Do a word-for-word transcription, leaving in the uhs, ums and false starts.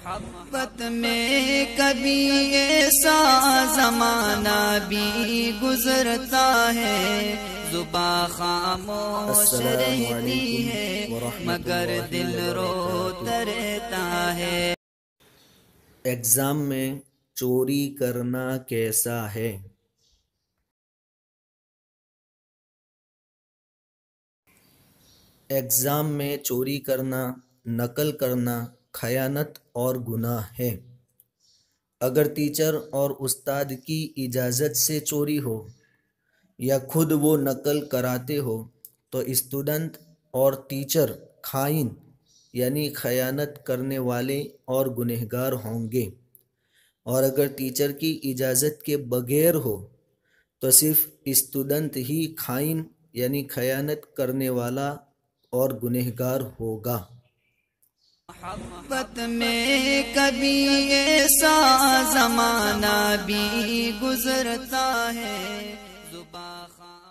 محبت میں کبھی ایسا زمانہ بھی گزرتا ہے، زباں خاموش رہتی ہے مگر دل روتا رہتا ہے۔ ایگزام میں چوری کرنا کیسا ہے؟ ایگزام میں چوری کرنا، نقل کرنا خیانت اور گناہ ہے۔ اگر ٹیچر اور استاد کی اجازت سے چوری ہو یا خود وہ نقل کراتے ہو تو اسٹوڈنٹ اور ٹیچر خائن یعنی خیانت کرنے والے اور گنہگار ہوں گے، اور اگر ٹیچر کی اجازت کے بغیر ہو تو صرف اسٹوڈنٹ ہی خائن یعنی خیانت کرنے والا اور گنہگار ہوگا۔ محبت میں کبھی ایسا زمانہ بھی گزرتا ہے، زباں